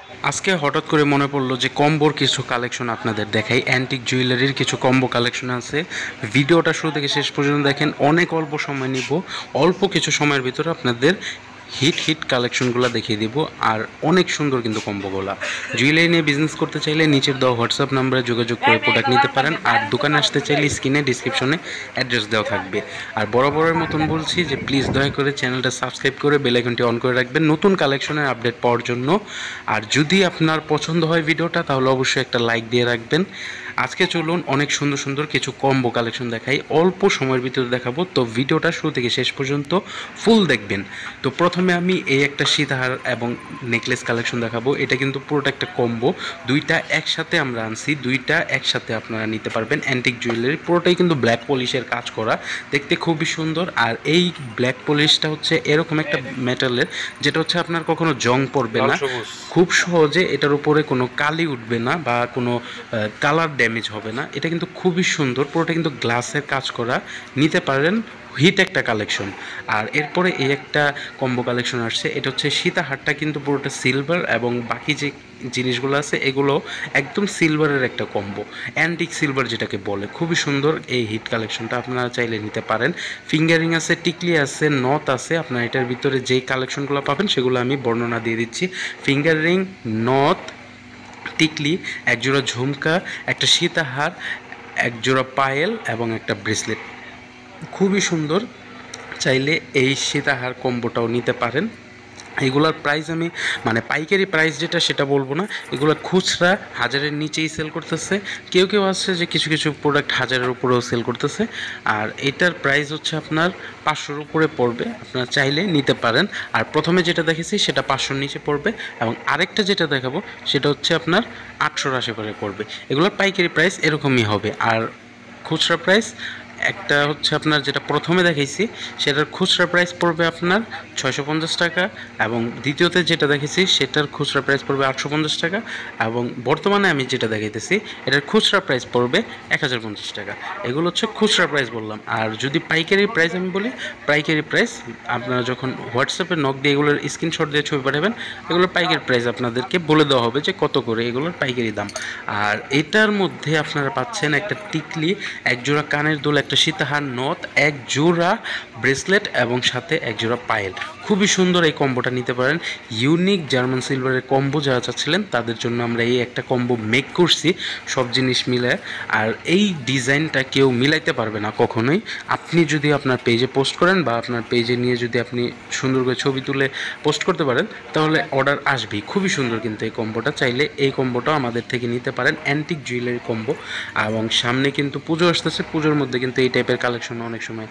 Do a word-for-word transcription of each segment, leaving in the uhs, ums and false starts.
আজকে হঠাৎ করে মনে পড়লো যে কম্বোর কিছু কালেকশন আপনাদের দেখাই। অ্যান্টিক জুয়েলারির কিছু কম্বো কালেকশন আছে। ভিডিওটা শুরু থেকে শেষ পর্যন্ত দেখেন। অনেক অল্প সময় নিব, অল্প কিছু সময়ের ভিতরে আপনাদের হিট হিট কালেকশনগুলো দেখিয়ে দিব। আর অনেক সুন্দর কিন্তু কম্বোগুলো। জুয়েলারি নিয়ে বিজনেস করতে চাইলে নিচের দেওয়া হোয়াটসঅ্যাপ নাম্বারে যোগাযোগ করে প্রোডাক্ট নিতে পারেন। আর দোকানে আসতে চাইলে স্ক্রিনে ডিসক্রিপশনে অ্যাড্রেস দেওয়া থাকবে। আর বরাবরের মতন বলছি যে প্লিজ দয়া করে চ্যানেলটা সাবস্ক্রাইব করে বেল আইকনটি অন করে রাখবেন নতুন কালেকশনের আপডেট পাওয়ার জন্য। আর যদি আপনার পছন্দ হয় ভিডিওটা তাহলে অবশ্যই একটা লাইক দিয়ে রাখবেন। আজকে চলুন অনেক সুন্দর সুন্দর কিছু কম্বো কালেকশন দেখাই, অল্প সময়ের ভিতরে দেখাবো। তো ভিডিওটা শুরু থেকে শেষ পর্যন্ত ফুল দেখবেন। তো প্রথমে আমি এই একটা সীতাহার এবং নেকলেস কালেকশন দেখাবো। এটা কিন্তু পুরোটা একটা কম্বো, দুইটা একসাথে আমরা আনছি, দুইটা একসাথে আপনারা নিতে পারবেন। অ্যান্টিক জুয়েলারি পুরোটাই কিন্তু ব্ল্যাক পলিশের কাজ করা, দেখতে খুবই সুন্দর। আর এই ব্ল্যাক পলিশটা হচ্ছে এরকম একটা মেটালের যেটা হচ্ছে আপনার কখনো জং পড়বে না, খুব সহজে এটার উপরে কোনো কালি উঠবে না বা কোনো কালার ড্যামেজ হবে না। এটা কিন্তু খুবই সুন্দর, পুরোটা কিন্তু গ্লাসের কাজ করা, নিতে পারেন। হিট একটা কালেকশন। আর এরপরে এই একটা কম্বো কালেকশন আসছে, এটা হচ্ছে সীতাহারটা কিন্তু পুরোটা সিলভার এবং বাকি যে জিনিসগুলো আছে এগুলো একদম সিলভারের একটা কম্বো, অ্যান্টিক সিলভার যেটাকে বলে। খুবই সুন্দর এই হিট কালেকশনটা, আপনারা চাইলে নিতে পারেন। ফিঙ্গারিং আছে, টিকলি আছে, নথ আছে। আপনারা এটার ভিতরে যেই কালেকশনগুলো পাবেন সেগুলো আমি বর্ণনা দিয়ে দিচ্ছি। ফিঙ্গারিং, নথ, টিকলি, একজোড়া ঝুমকা, একটা সীতাহার, একজোড়া পায়েল এবং একটা ব্রেসলেট, খুবই সুন্দর। চাইলে এই সীতাহার কম্বোটাও নিতে পারেন। এগুলোর প্রাইস আমি মানে পাইকারি প্রাইস যেটা সেটা বলবো না, এগুলো খুচরা হাজারের নিচেই সেল করতেছে। কেউ কেউ আছে যে কিছু কিছু প্রোডাক্ট হাজারের উপরেও সেল করতেছে। আর এটার প্রাইস হচ্ছে আপনার পাঁচশোর উপরে পড়বে, আপনারা চাইলে নিতে পারেন। আর প্রথমে যেটা দেখেছি সেটা পাঁচশোর নিচে পড়বে এবং আরেকটা যেটা দেখাবো সেটা হচ্ছে আপনার আটশোর আশেপাশে পড়বে। এগুলোর পাইকারি প্রাইস এরকমই হবে। আর খুচরা প্রাইস একটা হচ্ছে আপনার যেটা প্রথমে দেখাইছি সেটার খুচরা প্রাইস পড়বে আপনার ছয়শো পঞ্চাশ টাকা এবং দ্বিতীয়তে যেটা দেখেছি সেটার খুচরা প্রাইস পড়বে আটশো পঞ্চাশ টাকা এবং বর্তমানে আমি যেটা দেখাইতেছি এটার খুচরা প্রাইস পড়বে এক হাজার পঞ্চাশ টাকা। এগুলো হচ্ছে খুচরা প্রাইস বললাম। আর যদি পাইকারি প্রাইস আমি বলি, পাইকারি প্রাইস আপনারা যখন হোয়াটসঅ্যাপে নক দিয়ে এগুলোর স্ক্রিনশট দিয়ে ছবি পাঠাবেন, এগুলোর পাইকারি প্রাইস আপনাদেরকে বলে দেওয়া হবে যে কত করে এগুলোর পাইকারি দাম। আর এটার মধ্যে আপনারা পাচ্ছেন একটা টিকলি, এক জোড়া কানের দুল, একটা সীতাহার, নথ, এক জোড়া ব্রেসলেট এবং সাথে এক জোড়া পায়েল। খুবই সুন্দর এই কম্বোটা নিতে পারেন। ইউনিক জার্মান সিলভারের কম্বো যারা চাচ্ছিলেন তাদের জন্য আমরা এই একটা কম্বো মেক করছি, সব জিনিস মিলে। আর এই ডিজাইনটা কেউ মিলাইতে পারবে না কখনোই। আপনি যদি আপনার পেজে পোস্ট করেন বা আপনার পেজে নিয়ে যদি আপনি সুন্দর করে ছবি তুলে পোস্ট করতে পারেন তাহলে অর্ডার আসবেই। খুবই সুন্দর কিন্তু এই কম্বোটা, চাইলে এই কম্বোটাও আমাদের থেকে নিতে পারেন। অ্যান্টিক জুয়েলারি কম্বো এবং সামনে কিন্তু পুজো আসতেছে, পুজোর মধ্যে কিন্তু এই টাইপের কালেকশন অনেক সময়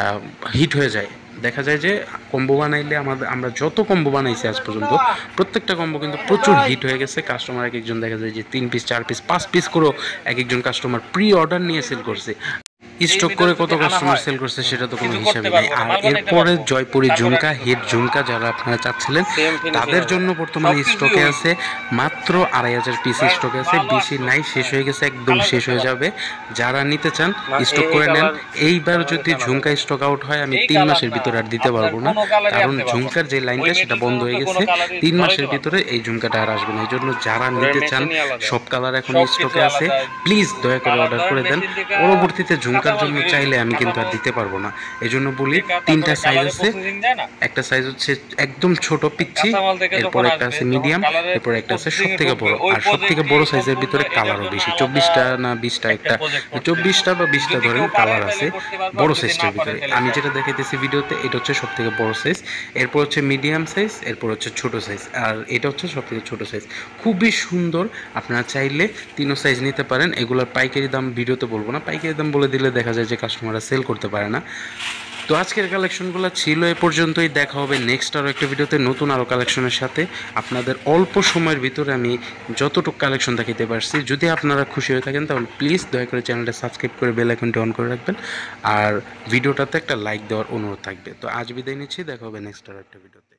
হিট হয়ে যায়। দেখা যায় যে কম্বো বানাইলে আমাদের আমরা যত কম্বো বানাইছি আজ পর্যন্ত প্রত্যেকটা কম্বো কিন্তু প্রচুর হিট হয়ে গেছে। কাস্টমার এক একজন দেখা যায় যে তিন পিস, চার পিস, পাঁচ পিস করেও এক একজন কাস্টমার প্রি অর্ডার নিয়ে সেল করছে। স্টক করে কত কাস্টমার সেল করছে সেটা তো কোনো হিসাবে নেই। আর এরপরে জয়পুরি ঝুমকা, হিট ঝুমকা যারা আপনারা চাচ্ছিলেন তাদের জন্য বর্তমানে স্টকে আছে মাত্র আড়াই হাজার পিস স্টকে আছে, বেশি নাই, শেষ হয়ে গেছে, একদম শেষ হয়ে যাবে। যারা নিতে চান স্টক করে নেন। এইবার যদি ঝুমকা স্টক আউট হয় আমি তিন মাসের ভিতরে আর দিতে পারবো না, কারণ ঝুমকার যে লাইনটা সেটা বন্ধ হয়ে গেছে। তিন মাসের ভিতরে এই ঝুমকাটা আর আসবে না। এই জন্য যারা নিতে চান সব কালার এখন স্টকে আছে, প্লিজ দয়া করে অর্ডার করে দেন। পরবর্তীতে ঝুমকা জন্য চাইলে আমি কিন্তু আর দিতে পারবো না। এই জন্য বলি তিনটা সাইজ আছে, একটা সাইজ হচ্ছে একদম ছোট পিচ্ছি, এরপর একটা আছে মিডিয়াম, এরপর একটা আছে সব থেকে বড়। আর সব থেকে বড় সাইজের ভিতরে কালারও বেশি, চব্বিশটা না বিশটা, একটা চব্বিশটা বা বিশটা ধরেন কালার আছে বড় সাইজটার ভিতরে। আমি যেটা দেখাইতেছি ভিডিওতে এটা হচ্ছে সব থেকে বড় সাইজ, এরপর হচ্ছে মিডিয়াম সাইজ, এরপর হচ্ছে ছোট সাইজ, আর এটা হচ্ছে সব থেকে ছোট সাইজ। খুবই সুন্দর, আপনারা চাইলে তিনও সাইজ নিতে পারেন। এগুলোর পাইকারি দাম ভিডিওতে বলবো না, পাইকারি দাম বলে দিলে দেখা যায় যে কাস্টমাররা সেল করতে পারে না। তো আজকের কালেকশনগুলো ছিল এ পর্যন্তই। দেখা হবে নেক্সট আরও একটা ভিডিওতে নতুন আরও কালেকশনের সাথে। আপনাদের অল্প সময়ের ভিতরে আমি যতটুকু কালেকশন দেখাতে পারছি, যদি আপনারা খুশি হয়ে থাকেন তাহলে প্লিজ দয়া করে চ্যানেলটা সাবস্ক্রাইব করে বেল আইকনটি অন করে রাখবেন আর ভিডিওটাতে একটা লাইক দেওয়ার অনুরোধ থাকবে। তো আজ বিদায় নিচ্ছি, দেখা হবে নেক্সট আরও একটা ভিডিওতে।